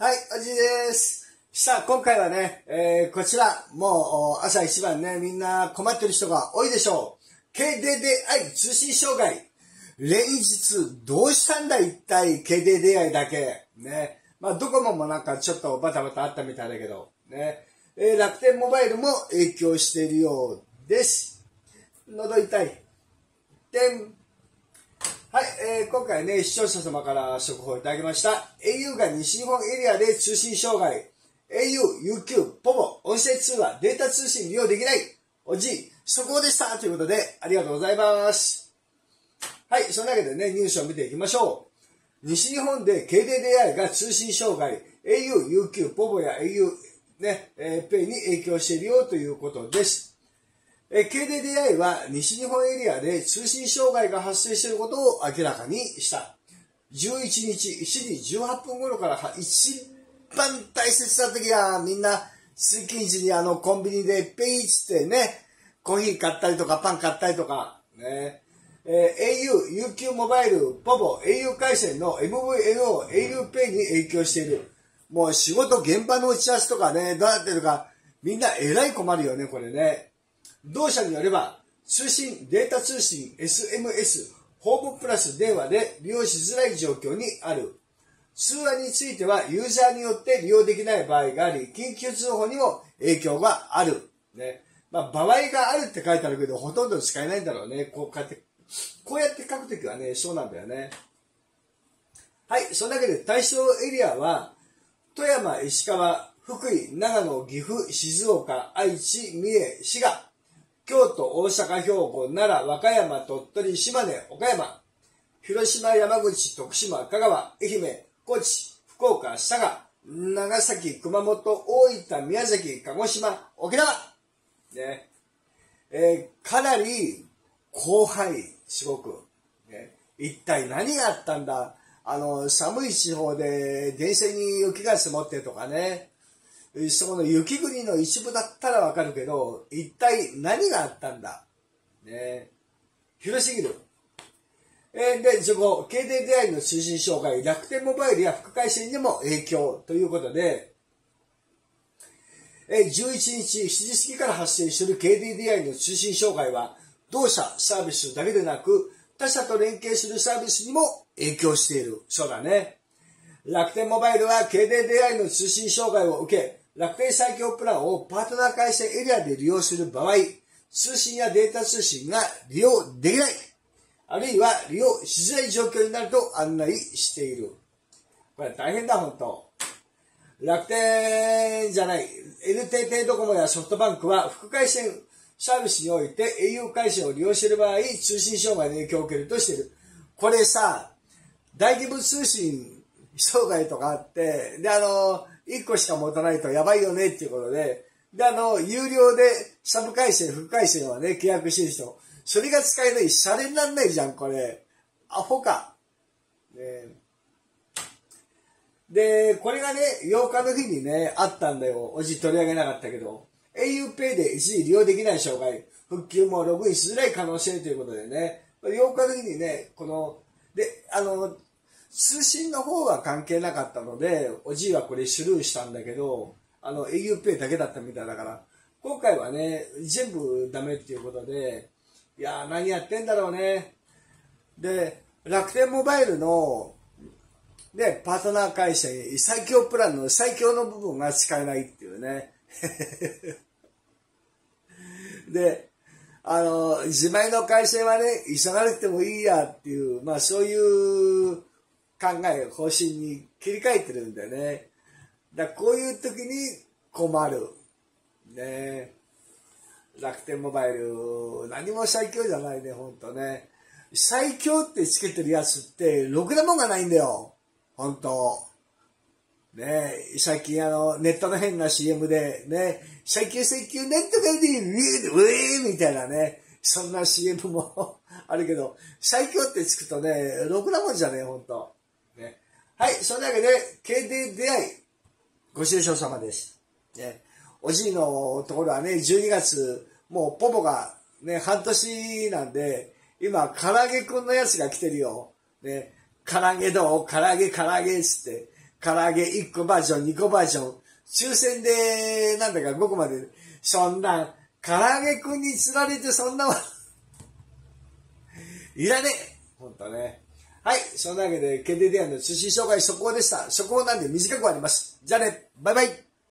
はい、おじいです。さあ、今回はね、こちら、もう朝一番ね、みんな困ってる人が多いでしょう。KDDI 通信障害。連日、どうしたんだ一体 KDDI だけ。ね。まあ、ドコモもなんかちょっとバタバタあったみたいだけど、ね。楽天モバイルも影響しているようです。喉痛い。はい、今回ね、視聴者様から速報いただきました。au が西日本エリアで通信障害。au、UQ、ポボ、音声通話、データ通信利用できない。おじい、速報でしたということで、ありがとうございます。はい、そんなわけでね、ニュースを見ていきましょう。西日本で KDDI が通信障害、au、UQ、ポボや au、ね、ペイに影響しているよということです。KDDI は西日本エリアで通信障害が発生していることを明らかにした。11日7時18分頃から一番大切な時はみんな通勤時にコンビニでペイってね、コーヒー買ったりとかパン買ったりとか、ね。au、UQ モバイル、ポボ、au 回線の MVNO、au ペイに影響している。もう仕事現場の打ち合わせとかね、どうやってるか、みんなえらい困るよね、これね。同社によれば、通信、データ通信、SMS、ホームプラス電話で利用しづらい状況にある。通話についてはユーザーによって利用できない場合があり、緊急通報にも影響がある。ね。まあ、場合があるって書いてあるけど、ほとんど使えないんだろうね。こうやって書くときはね、そうなんだよね。はい、そのだけで対象エリアは、富山、石川、福井、長野、岐阜、静岡、愛知、三重、滋賀、京都、大阪、兵庫、奈良、和歌山、鳥取、島根、岡山、広島、山口、徳島、香川、愛媛、高知、福岡、佐賀、長崎、熊本、大分、宮崎、鹿児島、沖縄。ね。かなり広範囲、すごく。ね、一体何があったんだ。寒い地方で電線に雪が積もってとかね。そこの雪国の一部だったらわかるけど、一体何があったんだ。ね。広すぎる。で、そこ、KDDI の通信障害、楽天モバイルや副回線にも影響ということで、11日7時過ぎから発生する KDDI の通信障害は、同社サービスだけでなく、他社と連携するサービスにも影響している。そうだね。楽天モバイルは KDDI の通信障害を受け、楽天最強プランをパートナー回線エリアで利用する場合、通信やデータ通信が利用できない、あるいは利用しづらい状況になると案内している。これ大変だ、本当。楽天じゃない、NTT ドコモやソフトバンクは副回線サービスにおいて au 回線を利用している場合、通信障害の影響を受けるとしている。これさ、大規模通信障害とかあって、で、1個しか持たないとやばいよねっていうことで、で、有料でサブ回線、副回線はね、契約してる人、それが使えない、シャレになんないじゃん、これ。アホか。ね、で、これがね、8日の日にね、あったんだよ。おじ取り上げなかったけど。au Pay で一時利用できない障害、復旧もログインしづらい可能性ということでね、8日の日にね、通信の方は関係なかったので、おじいはこれスルーしたんだけど、au Pay だけだったみたいだから、今回はね、全部ダメっていうことで、いやー何やってんだろうね。で、楽天モバイルの、で、パートナー回線、最強プランの最強の部分が使えないっていうね。で、自前の回線はね、急がなくてもいいやっていう、まあそういう考え、方針に切り替えてるんだよね。だからこういう時に困る。ね。楽天モバイル、何も最強じゃないね、ほんとね。最強ってつけてるやつって、ろくなもんがないんだよ。ほんと。ねえ、最近ネットの変な CM で、ね、最強ネットがで、ウェーみたいなね、そんな CM もあるけど、最強ってつくとね、ろくなもんじゃねえ、ほんと。ね。はい、そんなわけで、KDDI、ご愁傷様です。ね。おじいのところはね、12月、もうポポがね、半年なんで、今、唐揚げくんのやつが来てるよ。ね。唐揚げどう唐揚げっつって。 唐揚げ1個バージョン、2個バージョン、抽選で、なんだか5個まで、そんな、唐揚げくんに釣られてそんな、いらねえほんとね。はい、そんなわけで、KDDI の通信紹介速報でした。速報なんで短くあります。じゃあね、バイバイ